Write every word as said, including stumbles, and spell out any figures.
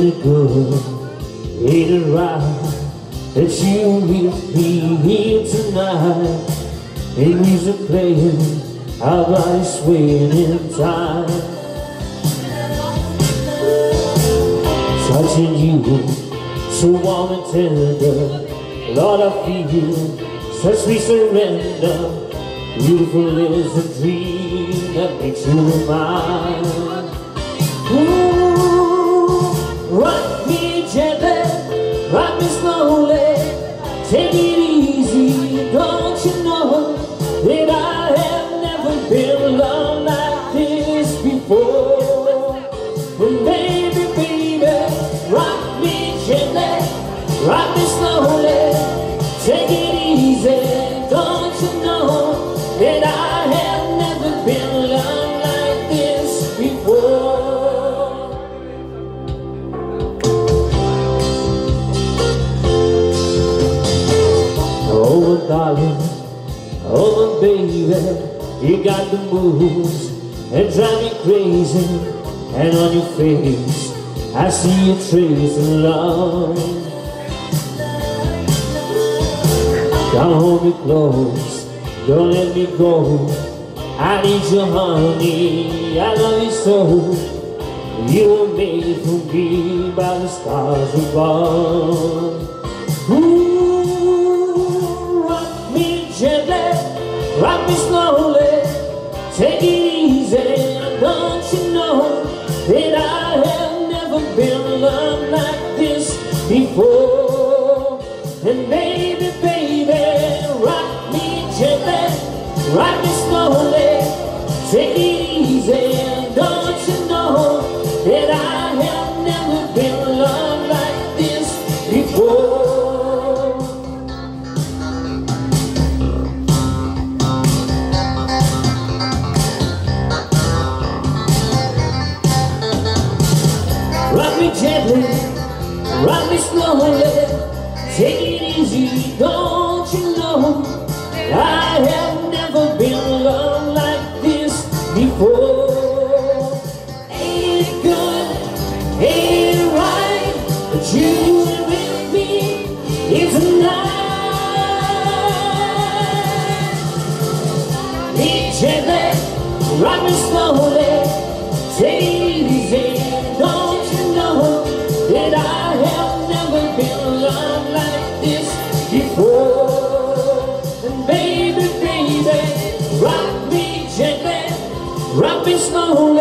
it good? Ain't it right that you with me here tonight? And music playing, our bodies swaying in time. Touching you, so warm and tender, Lord, I feel such sweet surrender. Beautiful is the dream that makes you mine. Ooh, rock me gently, rock me slowly, take it easy. Don't you know that I have never been loved like this before? Well, baby, baby, rock me gently, rock me slowly, take it easy. Don't you know that I have never been loved like this before? Oh, darling, oh, baby, you got the moves that drive me crazy. And on your face, I see a trace of love. Come hold me close, don't let me go. I need you, honey, I love you so. You were made for me by the stars above. Ooh, rock me gently, rock me slowly, take it easy. Don't you know that I have never been loved like this before? And baby, baby, rock me gently, rock me slowly, take it easy. Don't you know that I have never been loved like this before? Rock me gently, rock me slowly, take it easy. Don't you know I have never been loved like this before? Ain't it good, ain't it right that you are with me here tonight? Me gently, rock me slowly, take it easy. Don't you know that I have never been loved like this before? And baby, baby, rock me gently, rock me slowly.